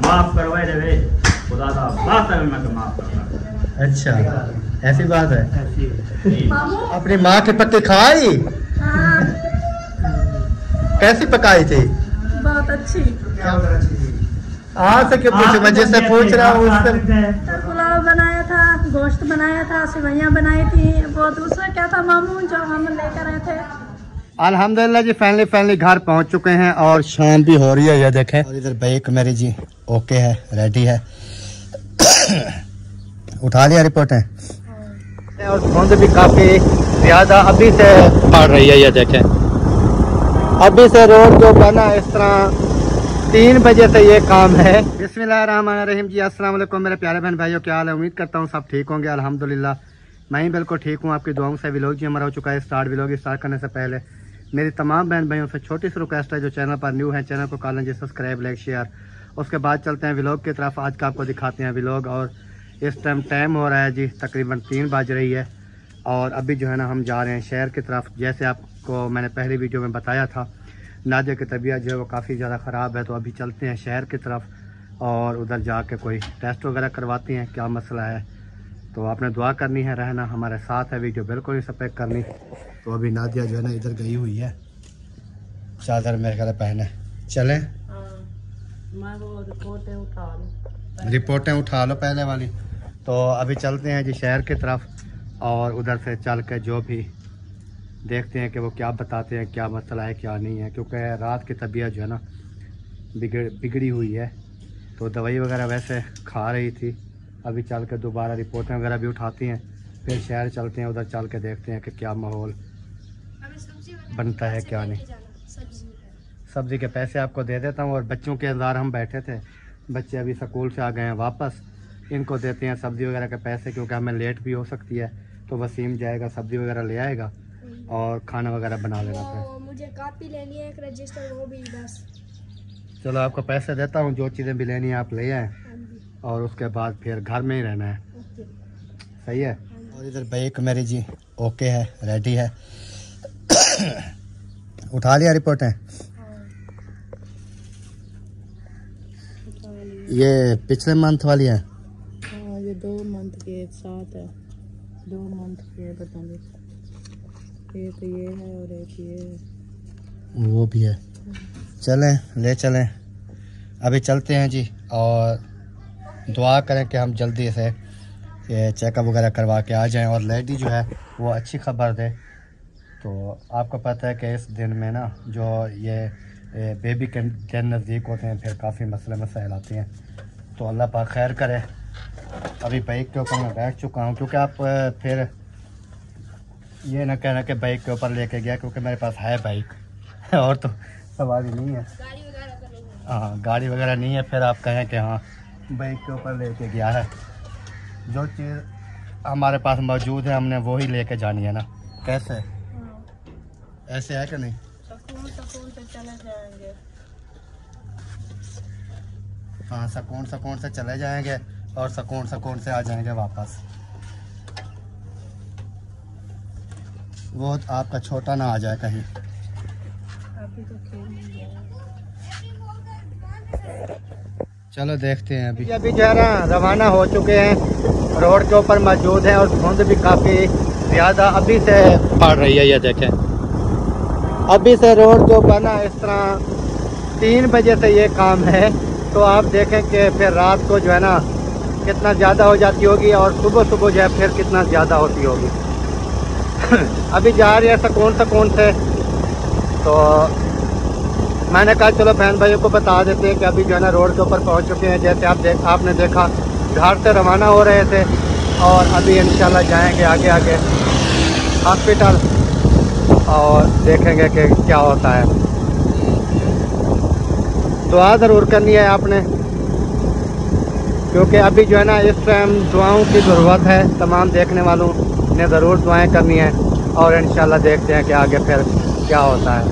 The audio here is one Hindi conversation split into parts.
माफ करवाए रे खुदा दा बात है मैं तो माफ करवा। अच्छा ऐसी बात है। अपनी माँ के पत्ते खाई? कैसी पकाई थी? बहुत अच्छी। से क्यों पूछे, मैं जिससे पूछ रहा हूँ उससे। पुलाव बनाया था, गोश्त बनाया था, सेवइयाँ बनाई थी। वो दूसरा क्या था मामू जो हम लेकर आए थे। अल्हम्दुलिल्लाह जी फाइनली घर पहुंच चुके हैं और शाम भी हो रही है, ये देखें। और इधर बाइक मेरी जी ओके है, रेडी है। उठा लिया रिपोर्ट है और धुंध भी काफी ज्यादा अभी से पड़ रही है, ये देखें। अभी से रोड जो बना इस तरह 3 बजे से ये काम है। बिस्मिल्लाहिर्रहमानिर्रहीम जी, अस्सलाम वालेकुम मेरे प्यारे बहन भाइयों, क्या हाल है? उम्मीद करता हूँ सब ठीक होंगे। अल्हम्दुलिल्लाह मैं ही बिल्कुल ठीक हूँ, आपकी दुआओं से। व्लॉग जी हमारा हो चुका है स्टार्ट। व्लॉग स्टार्ट करने से पहले मेरी तमाम बहन भाइयों से छोटी सी रिक्वेस्ट है, जो चैनल पर न्यू है चैनल को कर लीजिए सब्सक्राइब, लाइक, शेयर। उसके बाद चलते हैं व्लॉग की तरफ। आज का आपको दिखाते हैं व्लॉग। और इस टाइम हो रहा है जी तकरीबन 3 बज रही है और अभी जो है ना हम जा रहे हैं शहर की तरफ। जैसे आपको मैंने पहली वीडियो में बताया था, नादिया की तबीयत जो है वो काफ़ी ज़्यादा ख़राब है, तो अभी चलते हैं शहर की तरफ और उधर जाके कोई टेस्ट वगैरह करवाते हैं, क्या मसला है। तो आपने दुआ करनी है, रहना हमारे साथ है, वीडियो बिल्कुल नहीं स्किप करनी। तो अभी नादिया जो है ना इधर गई हुई है, चादर मेरे ख्याल पहने। चलें? रिपोर्टें उठा लो पहले वाली। तो अभी चलते हैं जी शहर की तरफ और उधर से चल के जो भी देखते हैं कि वो क्या बताते हैं, क्या मसला है क्या नहीं है। क्योंकि रात की तबीयत जो है ना बिगड़ी हुई है, तो दवाई वगैरह वैसे खा रही थी। अभी चल के दोबारा रिपोर्टें वगैरह भी उठाती हैं, फिर शहर चलते हैं, उधर चल के देखते हैं कि क्या माहौल बनता है क्या नहीं। सब्ज़ी के पैसे आपको दे देता हूँ और बच्चों के इंतज़ार हम बैठे थे। बच्चे अभी स्कूल से आ गए हैं वापस, इनको देते हैं सब्ज़ी वगैरह के पैसे, क्योंकि हमें लेट भी हो सकती है। तो वसीम जाएगा सब्ज़ी वगैरह ले आएगा और खाना वगैरह बना लेना। फिर मुझे कॉपी लेनी है, एक रजिस्टर, वो भी बस। चलो आपको पैसे देता हूँ, जो चीज़ें भी लेनी है आप ले आए और उसके बाद फिर घर में ही रहना है। सही है? और इधर बाइक मेरी जी ओके है, रेडी है। उठा लिया रिपोर्ट है? ये पिछले मंथ वाली है? हाँ, ये 2 मंथ के साथ है, 2 मंथ के पता नहीं। एक ये है और एक ये है। वो भी है। चलें ले चलें, अभी चलते हैं जी। और दुआ करें कि हम जल्दी से ये चेकअप वगैरह करवा के आ जाएं और लेडी जो है वो अच्छी खबर दे। तो आपको पता है कि इस दिन में ना जो ये बेबी के दिन नज़दीक होते हैं, फिर काफ़ी मसले मसाइल आते हैं। तो अल्लाह पाक खैर करे। अभी बाइक के ऊपर मैं बैठ चुका हूँ, क्योंकि आप फिर ये ना कहना कि बाइक के ऊपर लेके गया, क्योंकि मेरे पास है बाइक और तो सवारी नहीं है। हाँ गाड़ी वगैरह नहीं है, फिर आप कहें कि हाँ बाइक के ऊपर लेके गया है। जो चीज़ हमारे पास मौजूद है हमने वही लेके जानी है ना। कैसे ऐसे है कि नहीं? सुकून से चले जाएंगे। हाँ सुकून से चले जाएंगे और सुकून से आ जाएंगे वापस। वो आपका छोटा ना आ जाए कहीं। अभी तो खेल चलो देखते हैं। अभी जो है ना रवाना हो चुके हैं, रोड के ऊपर मौजूद हैं और धुंध भी काफ़ी ज़्यादा अभी से पड़ रही है, ये देखें। अभी से रोड जो बना इस तरह 3 बजे से ये काम है, तो आप देखें कि फिर रात को जो है ना कितना ज़्यादा हो जाती होगी और सुबह जो है फिर कितना ज़्यादा होती होगी। अभी जा रही है सुकून से। तो मैंने कहा चलो बहन भाइयों को बता देते हैं कि अभी जो है ना रोड के ऊपर पहुंच चुके हैं। जैसे आपने देखा घर से रवाना हो रहे थे और अभी इंशाल्लाह जाएंगे आगे हॉस्पिटल और देखेंगे कि क्या होता है। दुआ ज़रूर करनी है आपने, क्योंकि अभी जो है ना इस टाइम दुआओं की ज़रूरत है। तमाम देखने वालों ने ज़रूर दुआएं करनी है और इंशाल्लाह देखते हैं कि आगे फिर क्या होता है।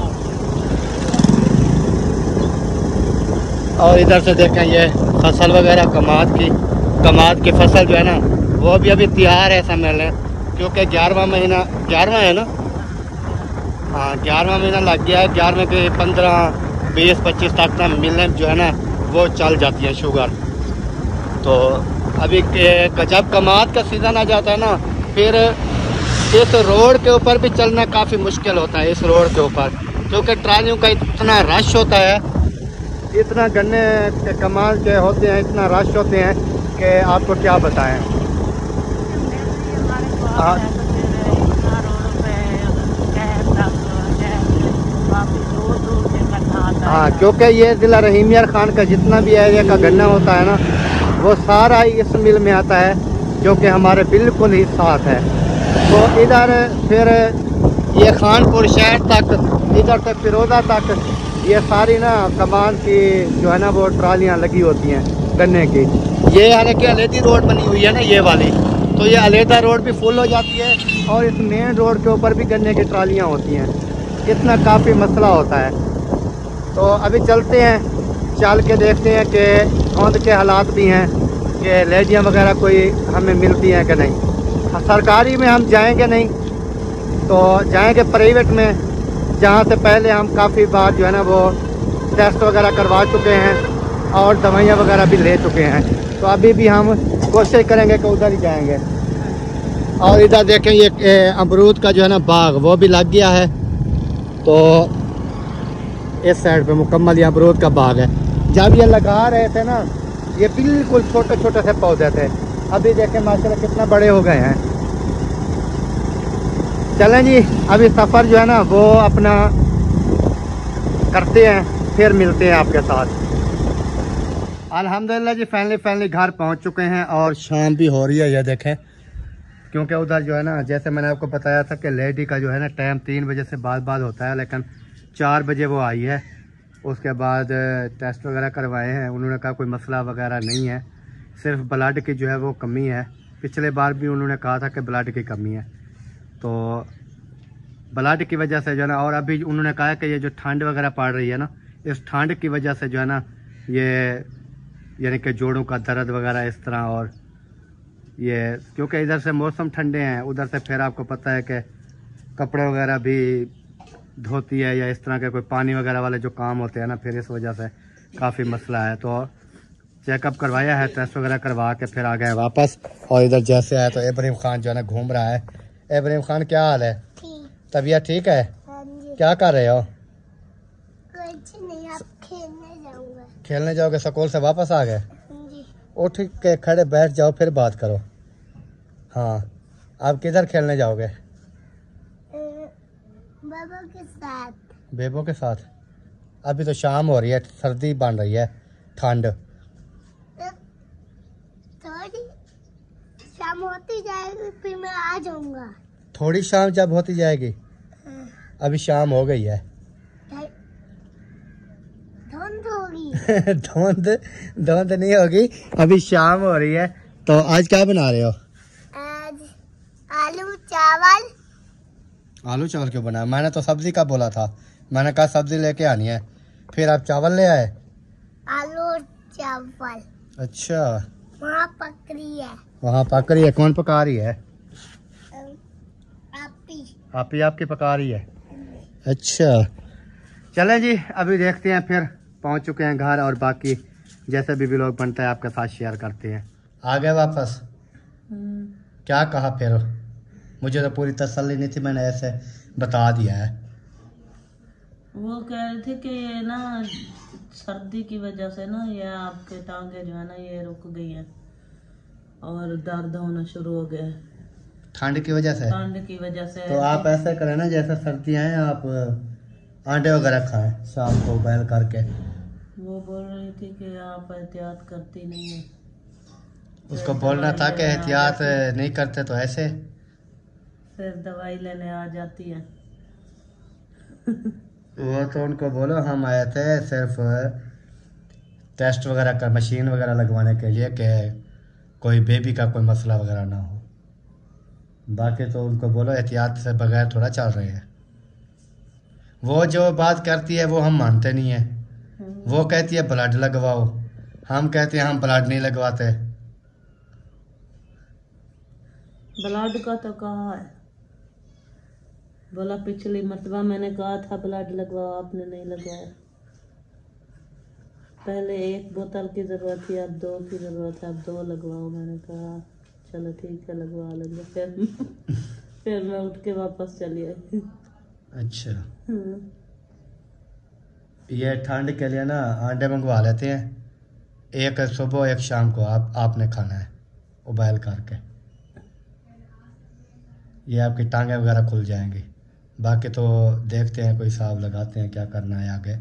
और इधर से देखें ये फसल वगैरह कमाद की फसल जो है ना वो भी अभी तैयार है समझ लें, क्योंकि 11वां महीना 11वां है ना। हाँ 11वां महीना लग गया है। 11वें के 15, 20, 25 तक ना मिलने जो है ना वो चल जाती है शुगर। तो अभी जब कमाद का सीज़न आ जाता है ना, फिर इस रोड के ऊपर भी चलना काफ़ी मुश्किल होता है, इस रोड के ऊपर, क्योंकि ट्रालियों का इतना रश होता है, इतना गन्ने के कमाल के होते हैं, इतना रश होते हैं कि आपको क्या बताएं। हाँ, क्योंकि ये ज़िला रहीम यार खान का जितना भी एरिया का गन्ना होता है ना, वो सारा ही इस मिल में आता है, जो कि हमारे बिल्कुल ही साथ है। तो इधर फिर ये खानपुर शहर तक, इधर से फिरोज़ा तक, ये सारी ना कमान की जो है ना वो ट्रालियाँ लगी होती हैं गन्ने की। ये हालांकि अलेहदी रोड बनी हुई है ना ये वाली, तो ये अलहदा रोड भी फुल हो जाती है और इस मेन रोड के ऊपर भी गन्ने की ट्रालियाँ होती हैं। इतना काफ़ी मसला होता है। तो अभी चलते हैं, चल के देखते हैं कि धुंध के हालात भी हैं, कि लेडियाँ वगैरह कोई हमें मिलती हैं कि नहीं। सरकारी में हम जाएंगे नहीं, तो जाएंगे प्राइवेट में, जहाँ से पहले हम काफ़ी बार जो है ना वो टेस्ट वगैरह करवा चुके हैं और दवाइयाँ वगैरह भी ले चुके हैं। तो अभी भी हम कोशिश करेंगे कि उधर ही जाएंगे। और इधर देखें ये अमरूद का जो है ना बाग वो भी लग गया है। तो इस साइड पे मुकम्मल ये अमरूद का बाग है। जब ये लगा रहे थे ना, ये बिल्कुल छोटे छोटे से पौधे थे, अभी देखें माशाल्लाह कितना बड़े हो गए हैं। चलें जी, अभी सफ़र जो है ना वो अपना करते हैं, फिर मिलते हैं आपके साथ। अल्हम्दुलिल्लाह जी, फाइनली घर पहुंच चुके हैं और शाम भी हो रही है, ये देखें। क्योंकि उधर जो है ना, जैसे मैंने आपको बताया था कि लेडी का जो है ना टाइम 3 बजे से बाद होता है, लेकिन 4 बजे वो आई है। उसके बाद टेस्ट वगैरह करवाए हैं, उन्होंने कहा कोई मसला वगैरह नहीं है, सिर्फ ब्लड की जो है वो कमी है। पिछले बार भी उन्होंने कहा था कि ब्लड की कमी है, तो ब्लड की वजह से जो है ना, और अभी उन्होंने कहा कि ये जो ठंड वगैरह पड़ रही है ना, इस ठंड की वजह से जो है ना ये यानी कि जोड़ों का दर्द वगैरह इस तरह, और ये क्योंकि इधर से मौसम ठंडे हैं, उधर से फिर आपको पता है कि कपड़े वगैरह भी धोती है या इस तरह के कोई पानी वगैरह वाले जो काम होते हैं ना, फिर इस वजह से काफ़ी मसला है। तो चेकअप करवाया है, टेस्ट वगैरह करवा के फिर आ गए वापस। और इधर जैसे आए तो इब्राहिम खान जो है ना घूम रहा है। इब्राहिम खान क्या हाल है? तबीयत ठीक है? क्या कर रहे हो? कुछ नहीं, आप खेलने जाऊंगा। खेलने जाओगे? स्कूल से वापस आ गए? उठ के खड़े बैठ जाओ, फिर बात करो। हाँ, आप किधर खेलने जाओगे? बाबा के साथ। बेबो के साथ? अभी तो शाम हो रही है, सर्दी बन रही है, ठंड। थोड़ी शाम होती जाएगी फिर मैं आ जाऊंगा। थोड़ी शाम जब होती जाएगी? अभी शाम हो गई है। धुंध होगी। धुंध नहीं होगी, अभी शाम हो रही है। तो आज क्या बना रहे हो? आज आलू चावल। आलू चावल क्यों बनाया? मैंने तो सब्जी का बोला था, मैंने कहा सब्जी लेके आनी है, फिर आप चावल ले आए? आलू चावल। अच्छा, वहाँ पक रही है। वहाँ पक रही है? कौन पका रही है? आपी आपकी पका रही है। अच्छा, चलें जी, अभी देखते हैं, फिर पहुंच चुके हैं घर, और बाकी जैसे भी व्लॉग बनता है आपके साथ शेयर करते हैं। आ गए वापस? क्या कहा फिर? मुझे तो पूरी तसल्ली नहीं थी, मैंने ऐसे बता दिया है। वो कह रहे थे कि ये ना सर्दी की वजह से ना ये आपके टांगे जो है ना ये रुक गई हैं और दर्द होना शुरू हो गया है ठंड की वजह से। ठंड की वजह से। तो आप ऐसा करें ना, जैसे सर्दियाँ हैं, आप आंडे वगैरह खाएं शाम को बॉयल करके। वो बोल रही थी कि आप एहतियात करती नहीं है। उसको बोलना था कि एहतियात नहीं करते तो ऐसे फिर दवाई लेने आ जाती है। वो तो उनको बोलो हम आए थे सिर्फ टेस्ट वगैरह कर, मशीन वगैरह लगवाने के लिए, कि कोई बेबी का कोई मसला वगैरह ना हो। बाकी तो उनको बोलो एहतियात से बगैर थोड़ा चल रहे हैं। वो जो बात करती है वो हम मानते नहीं है। वो कहती है ब्लड लगवाओ, हम कहते हैं हम ब्लड नहीं लगवाते। ब्लड का तो कहा है, बोला पिछली मरतबा मैंने कहा था ब्लड लगवाओ, आपने नहीं लगवाया। पहले 1 बोतल की ज़रूरत थी, अब 2 की ज़रूरत है, अब 2 लगवाओ। मैंने कहा चलो ठीक है लगवा लेंगे। फिर मैं उठ के वापस चली आई। अच्छा, ये ठंड के लिए ना अंडे मंगवा लेते हैं, एक सुबह एक शाम को आपने खाना है उबाल करके, ये आपकी टांगें वगैरह खुल जाएंगी। बाकी तो देखते हैं, कोई हिसाब लगाते हैं क्या करना है आगे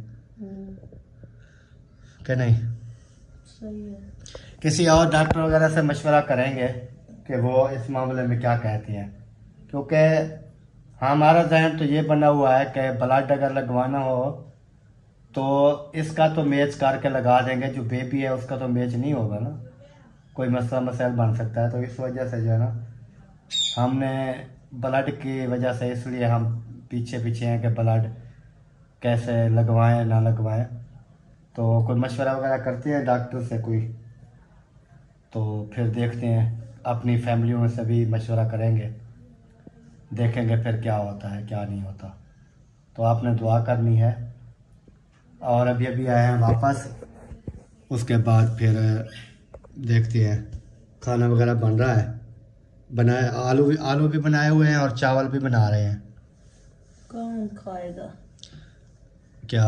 कि नहीं। सही है। किसी और डॉक्टर वगैरह से मशवरा करेंगे कि वो इस मामले में क्या कहती हैं, क्योंकि हमारा जहन तो ये बना हुआ है कि ब्लड अगर लगवाना हो तो इसका तो मैच करके लगा देंगे, जो बेबी है उसका तो मैच नहीं होगा ना, कोई मसला मसाइल बन सकता है। तो इस वजह से जो है ना, हमने ब्लड की वजह से इसलिए हम पीछे हैं कि ब्लड कैसे लगवाएं ना लगवाएं। तो कोई मशवरा वगैरह करते हैं डॉक्टर से कोई, तो फिर देखते हैं, अपनी फैमिलियों में से भी मशवरा करेंगे, देखेंगे फिर क्या होता है क्या नहीं होता। तो आपने दुआ करनी है। और अभी आए हैं वापस, उसके बाद फिर देखते हैं। खाना वगैरह बन रहा है, बनाए आलू भी बनाए हुए हैं और चावल भी बना रहे हैं। कौन खाएगा क्या?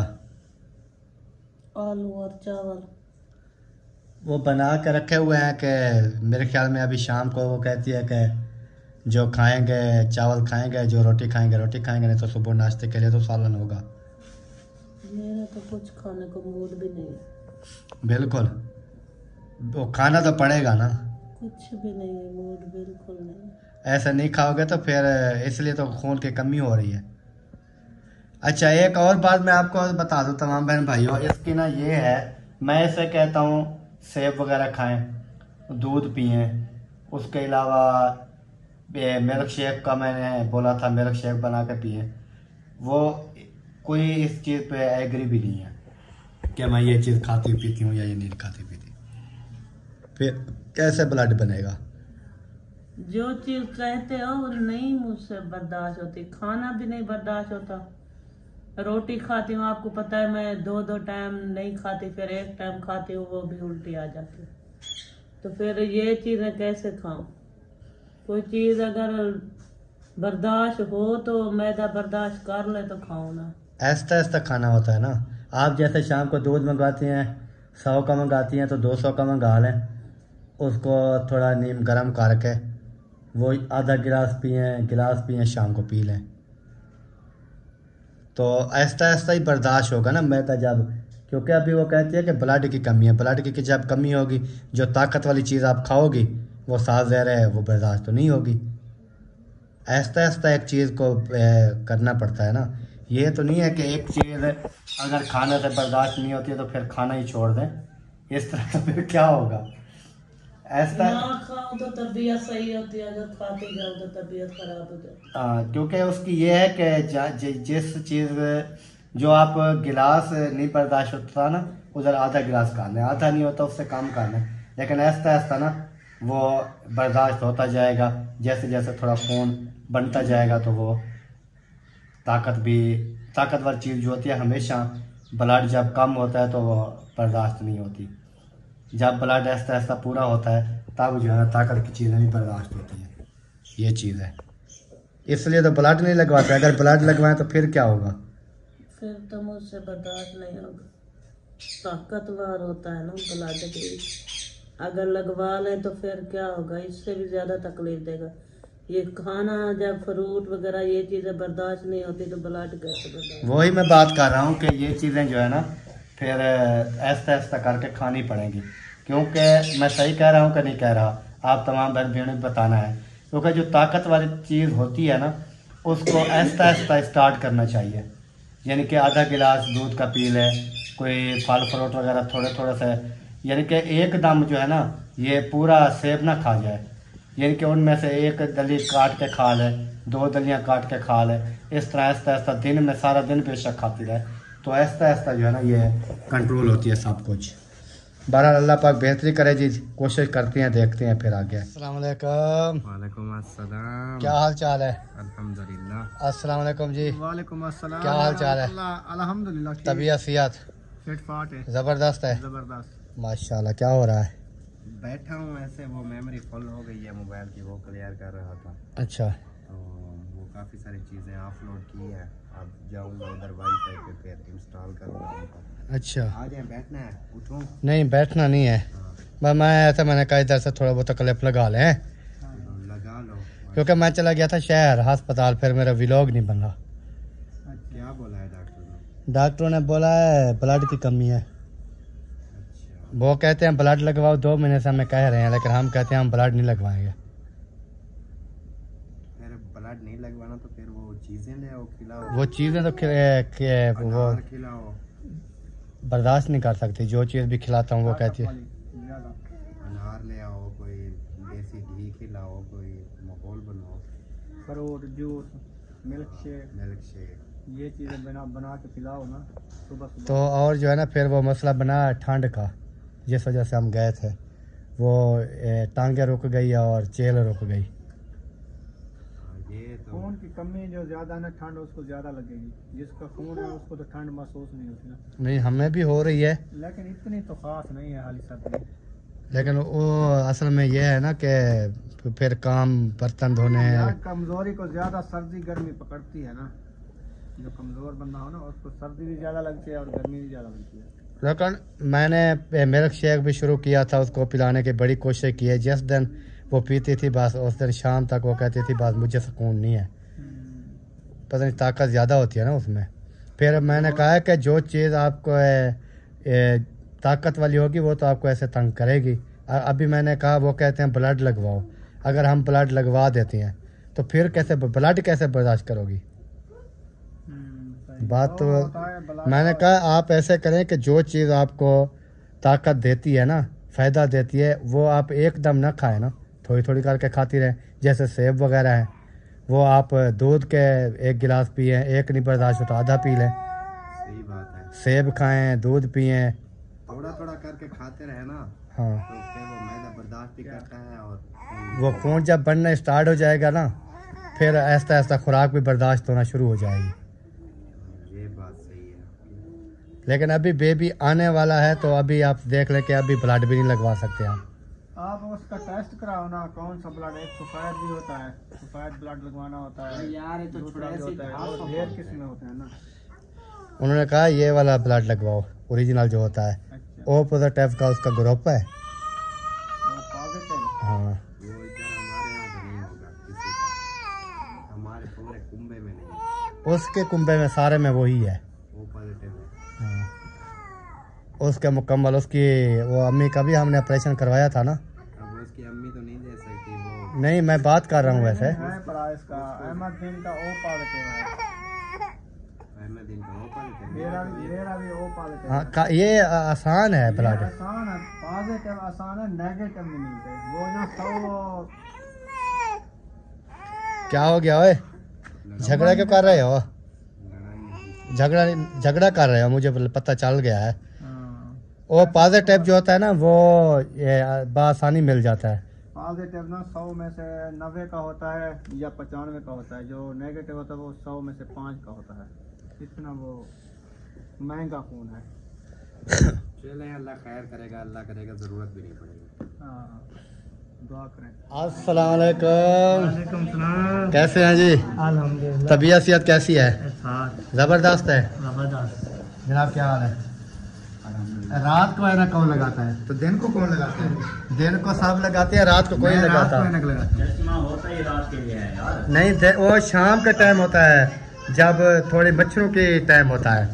आलू और चावल वो बना के रखे हुए हैं कि मेरे ख्याल में अभी शाम को वो कहती है कि जो खाएंगे चावल खाएंगे, जो रोटी खाएंगे रोटी खाएंगे, नहीं तो सुबह नाश्ते के लिए तो सालन होगा। मेरा तो कुछ खाने को मूड भी नहीं है। बिल्कुल, वो खाना तो पड़ेगा ना। कुछ भी नहीं है, मूड बिल्कुल नहीं। ऐसा नहीं खाओगे तो फिर इसलिए तो खून की कमी हो रही है। अच्छा, एक और बात मैं आपको बता दूं तमाम बहन भाइयों, इसकी ना ये है, मैं इसे कहता हूँ सेब वगैरह खाएं, दूध पिएं, उसके अलावा मिल्क शेक का मैंने बोला था, मिल्क शेक बना के पिएं। वो कोई इस चीज़ पे एग्री भी नहीं है कि मैं ये चीज़ खाती पीती हूँ या ये नहीं खाती पीती। फिर कैसे ब्लड बनेगा? जो चीज कहते हो वो नहीं मुझसे बर्दाश्त होती, खाना भी नहीं बर्दाश्त होता। रोटी खाती हूँ, आपको पता है मैं 2 टाइम नहीं खाती, फिर 1 टाइम खाती हूँ, वो भी उल्टी आ जाती है। तो फिर ये चीज़ें कैसे खाऊं? कोई चीज़ अगर बर्दाश्त हो तो मैदा बर्दाश्त कर ले तो खाओ ना। ऐसा खाना होता है ना। आप जैसे शाम को दूध मंगवाती हैं, 100 का मंगाती हैं तो 200 का मंगा लें, उसको थोड़ा नीम गर्म करके वो आधा गिलास पिएं, शाम को पी लें, तो ऐसा ही बर्दाश्त होगा ना मैदा जब। क्योंकि अभी वो कहती है कि ब्लड की कमी है, ब्लड की जब कमी होगी, जो ताकत वाली चीज़ आप खाओगी वो साफ ज़हर है, वो बर्दाश्त तो नहीं होगी। ऐसा एक चीज़ को करना पड़ता है ना। ये तो नहीं है कि एक चीज़ अगर खाने से बर्दाश्त नहीं होती है तो फिर खाना ही छोड़ दें, इस तरह तो फिर क्या होगा? ऐसा ना खाओ तो तबीयत सही होती है, अगर खाते जाओ तो तबीयत खराब हो जाती। क्योंकि उसकी ये है कि जिस चीज़ जो आप गिलास नहीं बर्दाश्त होता ना, उधर आधा गिलास खा लें, आधा नहीं होता उससे कम खा लें, लेकिन ऐसा ना वो बर्दाश्त होता जाएगा। जैसे जैसे थोड़ा खून बनता जाएगा तो वो ताकतवर चीज़ जो होती है, हमेशा ब्लड जब कम होता है तो वो बर्दाश्त नहीं होती। जब ब्लड ऐसा पूरा होता है तब जो है ताकत की चीज़ें भी बर्दाश्त होती हैं। ये चीज़ है, इसलिए तो ब्लड नहीं लगवाते। अगर ब्लड लगवाएं तो फिर क्या होगा? फिर तो मुझसे बर्दाश्त नहीं होगा, ताकतवर होता है ना ब्लड के। अगर लगवा लें तो फिर क्या होगा, इससे भी ज़्यादा तकलीफ देगा। ये खाना जब फ्रूट वगैरह ये चीज़ें बर्दाश्त नहीं होती तो ब्लड कैसे बर्दाश्त? वही मैं बात कर रहा हूँ कि ये चीज़ें जो है ना फिर ऐसा करके खानी पड़ेंगी। क्योंकि मैं सही कह रहा हूँ कि नहीं कह रहा, आप तमाम बहन बहनों को बताना है। क्योंकि जो ताकत वाली चीज़ होती है ना, उसको ऐसा स्टार्ट करना चाहिए। यानी कि आधा गिलास दूध का पी ले, कोई फल फ्रूट वगैरह थोड़े से, यानी कि एकदम जो है ना ये पूरा सेब ना खा जाए, यानी कि उनमें से एक दली काट के खा ले, 2 दलियाँ काट के खा ले। इस तरह ऐसा दिन में सारा दिन बेशक खाती रहे, तो ऐसा जो है ना ये कंट्रोल होती है सब कुछ। बहरहाल अल्लाह पाक बेहतरी करे जी, कोशिश करते हैं, देखते हैं फिर आगे। अस्सलाम वालेकुम। वालेकुम अस्सलाम। क्या हाल चाल है? अल्हम्दुलिल्लाह। अस्सलाम वालेकुम जी। वालेकुम अस्सलाम। क्या हाल चाल है? अल्हम्दुलिल्लाह। तबीयत सेहत फिट फाट है, जबरदस्त है, जबरदस्त माशाल्लाह। क्या हो रहा है? बैठा हूँ ऐसे, वो मेमोरी फुल हो गई है मोबाइल की, वो क्लियर कर रहा था। अच्छा, तो वो काफ़ी सारी चीज़ें ऑफलोड की है, अब जाऊँगा उधर वाईफाई पे फिर इंस्टॉल करूँगा उनको। अच्छा, आ जाए, बैठना है, उठूँ? नहीं बैठना नहीं है, हाँ, मैं ऐसा मैंने कहा इधर से थोड़ा बहुत क्लिप लगा लें, लगा लो। क्योंकि मैं चला गया था शहर अस्पताल, फिर मेरा व्लॉग नहीं बन रहा। क्या बोला है डॉक्टर ने? डॉक्टरों ने बोला है ब्लड की कमी है। अच्छा, वो कहते हैं ब्लड लगवाओ, 2 महीने से हमें कह रहे हैं, लेकिन हम कहते हैं हम ब्लड नहीं लगवाएंगे। फिर ब्लड नहीं लगवाना तो फिर वो चीज़ें ले आओ, खिलाओ। वो चीज़ें तो वो अनार खिलाओ, बर्दाश्त नहीं कर सकती, जो चीज़ भी खिलाता हूँ वो कहती है। अनार ले आओ, कोई देसी घी खिलाओ, कोई माहौल बनाओ, फ्रूट जूस, मिल्क शेक, ये चीज़ें बना के पिलाओ ना सुबह सुबह। तो और जो है ना, फिर वो मसला बना ठंड का, जिस वजह से हम गए थे, वो टांगे रुक गई और चेल रुक गई। ये तो खून की कमी जो ज़्यादा है ना, ठंड उसको ज़्यादा लगेगी, जिसका खून है उसको तो ठंड महसूस नहीं होती ना। नहीं, हमें भी हो रही है, लेकिन इतनी तो खास नहीं है हाली सर्दी। लेकिन वो असल में ये है ना कि फिर काम बर्तन धोने। यार कमज़ोरी को ज़्यादा सर्दी गर्मी पकड़ती है ना, जो कमज़ोर बंदा हो ना उसको सर्दी भी ज़्यादा लगती है और गर्मी भी ज़्यादा लगती है। लेकिन मैंने मिल्क शेक भी शुरू किया था, उसको पिलाने की बड़ी कोशिश की है। जिस दिन वो पीती थी बस उस दिन शाम तक वो कहती थी बस मुझे सुकून नहीं है, पता नहीं ताकत ज़्यादा होती है ना उसमें। फिर मैंने कहा कि जो चीज़ आपको ताकत वाली होगी वो तो आपको ऐसे तंग करेगी। अभी मैंने कहा, वो कहते हैं ब्लड लगवाओ, अगर हम ब्लड लगवा देते हैं तो फिर कैसे ब्लड कैसे बर्दाश्त करोगी? बात तो मैंने कहा आप ऐसे करें कि जो चीज़ आपको ताकत देती है ना, फ़ायदा देती है, वो आप एकदम ना खाएं ना, थोड़ी थोड़ी करके खाती रहें। जैसे सेब वगैरह है, वो आप दूध के 1 गिलास पिए, एक नहीं बर्दाश्त होता आधा पी लें। सही बात है, सेब खाएं, दूध पिए, थोड़ा थोड़ा करके खाते रहे ना, हाँ, तो फिर वो मैदा बर्दाश्त भी करता है और वो खून जब बनना स्टार्ट हो जाएगा ना, फिर ऐसा ऐसा खुराक भी बर्दाश्त होना शुरू हो जाएगी। ये बात सही है। लेकिन अभी बेबी आने वाला है, तो अभी आप देख लें कि अभी ब्लड भी नहीं लगवा सकते आप उसका टेस्ट कराओ ना, कौन सा ब्लड, एक सफेद भी होता है, सफेद ब्लड लगवाना होता है यार, ये तो दूसरा भी होता है, और ढेर किस्में होते हैं ना। उन्होंने कहा ये वाला ब्लड लगवाओ, ओरिजिनल जो होता है। अच्छा, ओ पॉजिटिव का उसका ग्रुप है। वो पॉजिटिव। हाँ, वो इधर हमारे यहाँ तो नहीं होगा किसी का, हमारे पूरे कुंबे में नहीं, उसके कुंबे में सारे में वही है। वो पॉजिटिव है। हाँ, उसके मुकम्मल उसकी वो अम्मी का भी हमने ऑपरेशन करवाया था ना। अब उसकी अम्मी तो नहीं दे सकती वो। नहीं, मैं बात कर रहा हूँ वैसे। है पड़ा इसका अहमद का ओ पॉजिटिव है, अहमद इनका वो पॉजिटिव मेरा भी ओ पॉजिटिव हाँ, है। ये आसान है ब्लड। आसान है, पॉजिटिव आसान है, नेगेटिव नहीं मिलते। वो जो सब क्या हो गया ओए? झगड़ा क्यों कर रहे हो? झगड़ा कर रहे हो, मुझे पता चल गया है। वो पॉजिटिव जो होता है ना, वो बआसानी मिल जाता है। पॉजिटिव ना 100 में से 90 का होता है या 95 का होता है, जो नेगेटिव होता है वो 100 में से 5 का होता है। इतना वो महंगा खून है। चले, अल्लाह खैर करेगा, अल्लाह करेगा, जरूरत भी नहीं पड़ेगी। हाँ, दुआ करें। अस्सलाम वालेकुम। सलाम। कैसे हैं जी? अल्हम्दुलिल्लाह। तबीयत सेहत कैसी है? जबरदस्त है जबरदस्त। जनाब, क्या हाल है? रात को है ना कौन लगाता है? तो दिन को कौन लगाते हैं? दिन को सब लगाते हैं, रात को कोई नहीं लगाता। चश्मा होता ही रात के लिए है यार। नहीं, वो शाम का टाइम होता है, जब थोड़े मच्छरों के टाइम होता है।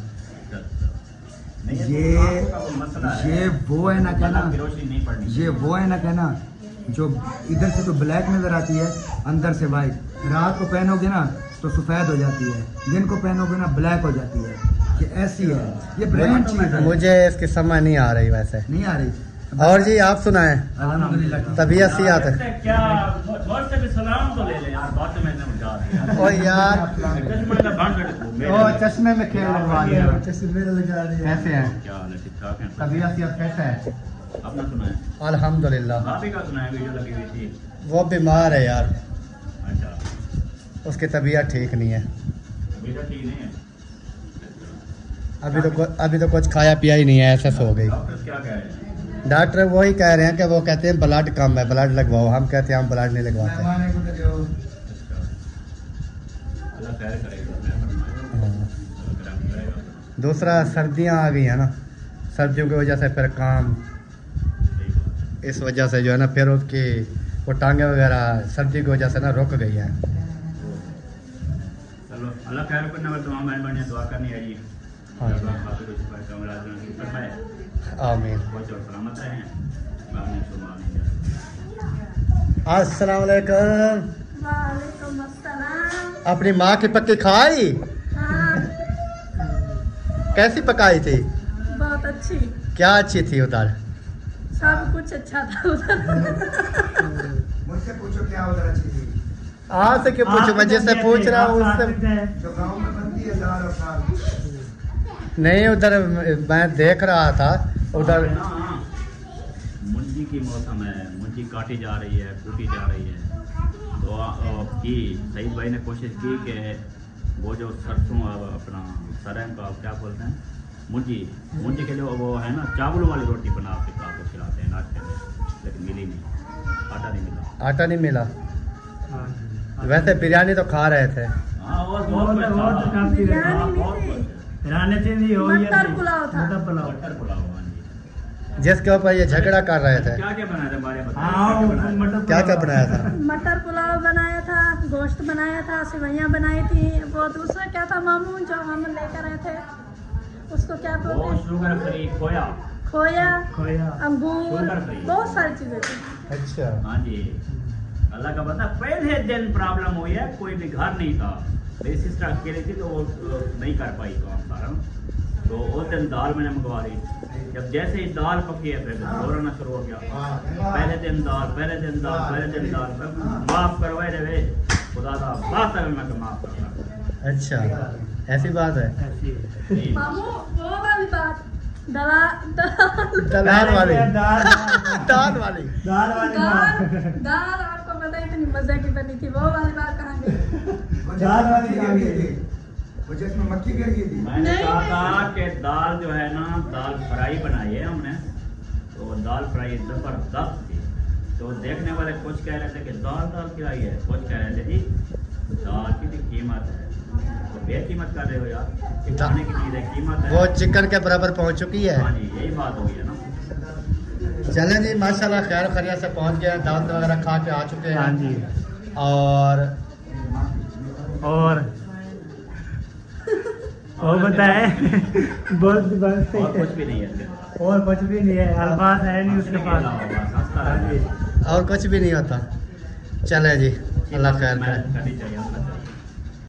ये वो है ना कहना, रोशनी नहीं पड़नी। ये वो है ना कहना, जो इधर से तो ब्लैक नजर आती है, अंदर से वाइट। रात को पहनोगे ना तो सफेद हो जाती है, दिन को पहनोगे ना ब्लैक हो जाती है। ये ऐसी है, ये ब्रांड चीज है। मुझे इसकी समझ नहीं आ रही वैसे। नहीं आ रही। और जी आप सुनाएं, अल्हम्दुलिल्लाह। तबीयत सेहत है? क्या बहुत से भी सलाम तो ले ले यार, बात मैंने उठा दिया। ओ यार, चश्मे का भांड ओ चश्मे में खेल लगवा दिया। चश्मे लगा रहे हैं। कैसे हैं? क्या हाल है? ठीक ठाक है। तबीयत सेहत कैसे है? अपना सुनाए। अल्हम्दुलिल्लाह। आप ही का सुनाए, वीडियो लगी हुई थी। वो बीमार है यार, अच्छा, उसकी तबीयत ठीक नहीं है। वीडियो ठीक नहीं है। अभी तो कुछ खाया पिया ही नहीं है, ऐसे सो गई। डॉक्टर क्या कह रहे हैं? डॉक्टर वही कह रहे हैं कि वो कहते हैं ब्लड कम है, ब्लड लगवाओ। हम कहते हैं हम ब्लड नहीं लगवाते। मेहमान को तो जो अल्लाह खैर करेगा। दूसरा सर्दियाँ आ गई है ना, सर्दियों की वजह से फिर काम, इस वजह से जो है ना फिर उसकी वो टांगे वगैरह सर्दी की वजह से ना रुक गई है। चलो अल्लाह खैर करने वाले तमाम मेहरबानी दुआ करनी है जी। हाँ जी। आमीन। सलामत रहें। अस्सलाम वालेकुम। वालेकुम अस्सलाम। अपनी माँ की पक्की खाई? हाँ, कैसी पकाई थी? बहुत अच्छी। क्या अच्छी थी उधर? सब कुछ अच्छा था उधर। मुझसे पूछो क्या उधर अच्छी थी? आपसे क्यों पूछूं, मैं जिससे पूछ रहा हूँ उससे। जो गाँव में बनती है दाल और साग। नहीं, उधर मैं देख रहा था उधर। मुंजी की मौसम है, मुंजी काटी जा रही है, कूटी जा रही है। तो की सईद भाई ने कोशिश की कि वो जो सरसों अपना सरंग का क्या बोलते हैं, मुंजी के लिए वो है ना चावल वाली रोटी बना के आपको खिलाते हैं नाश्ते में, लेकिन मिली नहीं, आटा नहीं मिला। आटा नहीं मिला। वैसे बिरयानी तो खा रहे थे। हाँ बहुत काफी मटर पुलाव था। मटर पुलाव। हाँ जी। जिसके ऊपर ये झगड़ा कर रहे थे। क्या क्या बनाया था बारे में? क्या क्या बनाया था? मटर पुलाव बनाया था, गोश्त बनाया था, सेवइयाँ बनाई थी। वो दूसरा क्या था मामू जो हम लेकर आए थे, उसको क्या वो बोलते हैं? शुगर फ्री खोया, अंगूर, शुगर फ्री। बहुत सारी चीजें थी। अच्छा। हाँ जी। अल्लाह का बता, पहले दिन प्रॉब्लम हुई है, कोई भी घर नहीं था, मेरी सिस्टर अकेली थी तो वो नहीं कर पाई काम सारा। तो उस दिन दाल मैंने मंगवा दी। जब जैसे ही दाल पकी है फिर दोहराना शुरू हो गया। पहले दिन दाल माफ करवाए रहे खुदा का बात है, मैं तो माफ करता। अच्छा, ऐसी बात है। मामू वो वाली बात, दाल वाली दाल आपको पता है इतनी मजे की बनी थी, वो वाली बात कहाँ गई? दाल वाली क्या गई थी? वो जिसमें मक्खी गिर गई थी। मैंने कहा था कि दाल जो है ना, दाल फ्राई बनाई है हमने, तो दाल फ्राई जबरदस्त थी। तो देखने वाले कुछ कह रहे थे कि दाल खिलाई है, कुछ कह रहे थे जी दाल की भी कीमत है। तो बेकीमत कर रहे हो यार, खाने की चीज़ है, कीमत है। वो चिकन के बराबर पहुंच चुकी है। हाँ जी, यही बात हुई है ना। चलें जी, माशाल्लाह खैर खैरियत से पहुंच गए, दावत वगैरह खा के आ चुके हैं। हाँ जी। और बताए बहुत और कुछ भी नहीं है, और कुछ भी नहीं है, अल्फाज है नहीं उसके पास। और कुछ भी नहीं होता। चले जी, अल्लाह खैर करे। करनी चाहिए।